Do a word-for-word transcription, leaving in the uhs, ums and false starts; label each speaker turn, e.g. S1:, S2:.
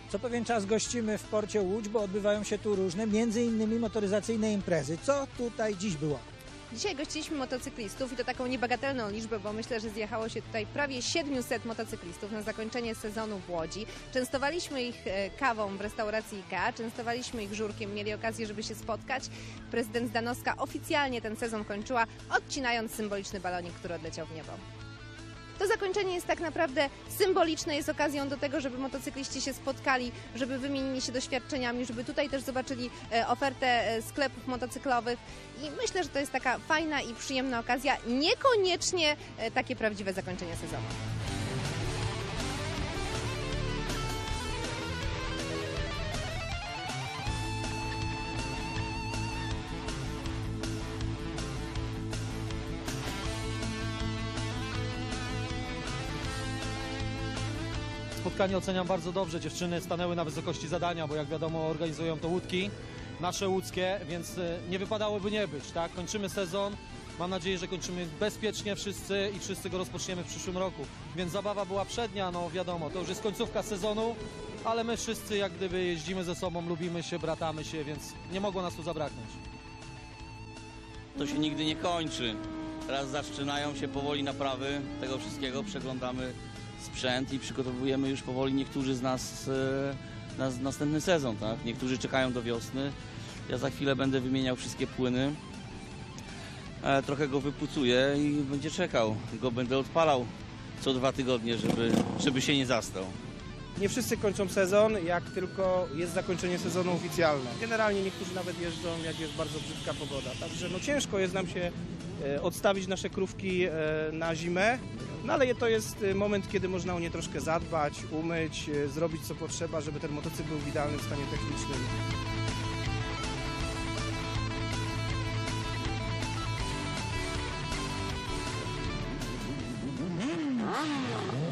S1: Co pewien czas gościmy w porcie Łódź, bo odbywają się tu różne, między innymi motoryzacyjne imprezy. Co tutaj dziś było?
S2: Dzisiaj gościliśmy motocyklistów i to taką niebagatelną liczbę, bo myślę, że zjechało się tutaj prawie siedmiuset motocyklistów na zakończenie sezonu w Łodzi. Częstowaliśmy ich kawą w restauracji IKEA, częstowaliśmy ich żurkiem, mieli okazję, żeby się spotkać. Prezydent Zdanowska oficjalnie ten sezon kończyła, odcinając symboliczny balonik, który odleciał w niebo. To zakończenie jest tak naprawdę symboliczne, jest okazją do tego, żeby motocykliści się spotkali, żeby wymienili się doświadczeniami, żeby tutaj też zobaczyli ofertę sklepów motocyklowych i myślę, że to jest taka fajna i przyjemna okazja, niekoniecznie takie prawdziwe zakończenie sezonu.
S3: Spotkanie oceniam bardzo dobrze. Dziewczyny stanęły na wysokości zadania, bo jak wiadomo organizują to łódki, nasze łódzkie, więc nie wypadałoby nie być, tak? Kończymy sezon. Mam nadzieję, że kończymy bezpiecznie wszyscy i wszyscy go rozpoczniemy w przyszłym roku. Więc zabawa była przednia, no wiadomo, to już jest końcówka sezonu, ale my wszyscy jak gdyby jeździmy ze sobą, lubimy się, bratamy się, więc nie mogło nas tu zabraknąć.
S4: To się nigdy nie kończy. Teraz zaczynają się powoli naprawy tego wszystkiego, przeglądamy sprzęt i przygotowujemy już powoli niektórzy z nas na następny sezon, tak? Niektórzy czekają do wiosny. Ja za chwilę będę wymieniał wszystkie płyny. E, trochę go wypucuję i będzie czekał. Go będę odpalał co dwa tygodnie, żeby, żeby się nie zastał.
S5: Nie wszyscy kończą sezon, jak tylko jest zakończenie sezonu oficjalne. Generalnie niektórzy nawet jeżdżą, jak jest bardzo brzydka pogoda. Także no ciężko jest nam się e, odstawić nasze krówki e, na zimę, no ale to jest moment, kiedy można o nie troszkę zadbać, umyć, e, zrobić co potrzeba, żeby ten motocykl był w idealnym stanie technicznym.
S6: Mm-hmm.